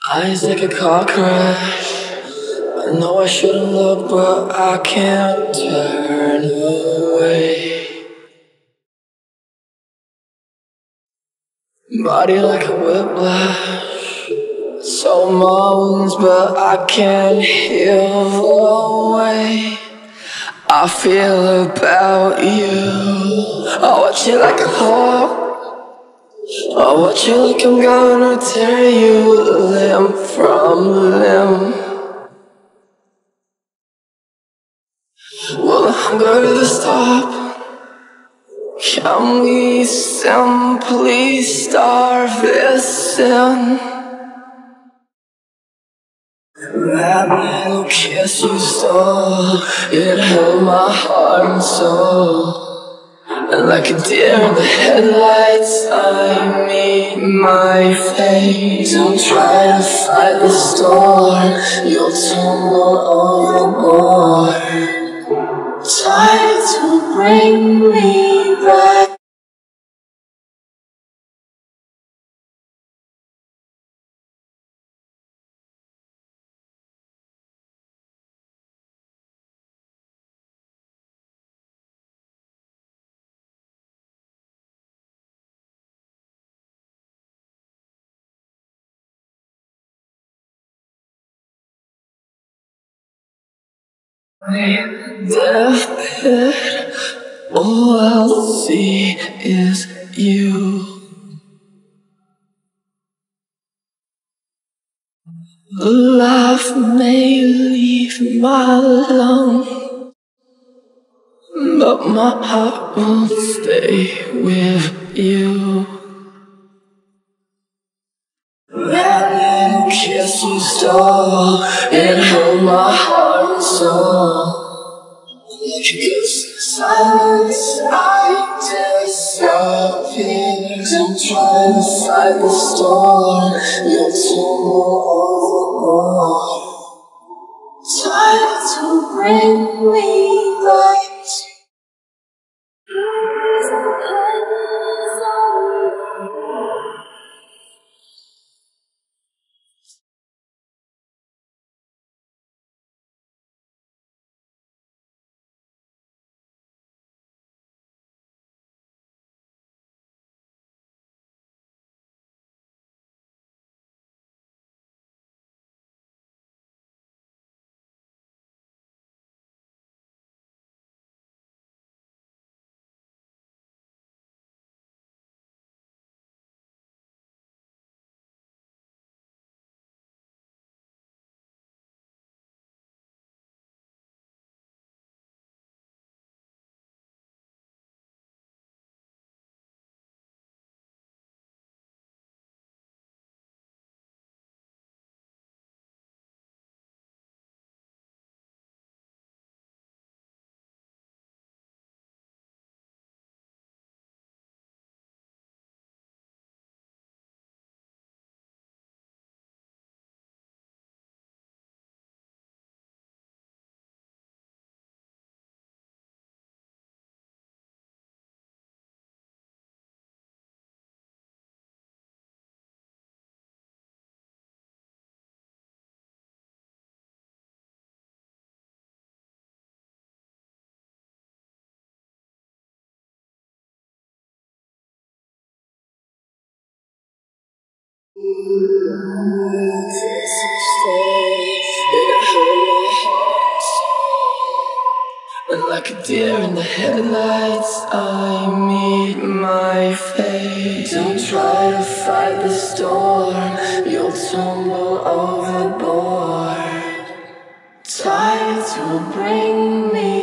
Eyes like a car crash. I know I shouldn't look, but I can't turn away. Body like a whiplash. So moans, but I can't heal away. I feel about you. I watch you like a hawk. I watch you like I'm gonna tear you limb from limb. Will the hunger ever stop? Can we simply starve this sin? That little kiss you stole, it held my heart and soul. And like a deer in the headlights, I meet my fate. Don't try to fight the storm, you'll tumble overboard. Try to bring me back. Deathbed, all I'll see is you. Life may leave my lungs, but my heart will stay with you. That little kiss you stole, it held my heart and soul. Like a ghost in silence, I disappear. Don't try to fight the storm, you'll tumble overboard. Try to bring me back to and like a deer in the headlights, I meet my fate. Don't try to fight the storm, you'll tumble overboard. Try to bring me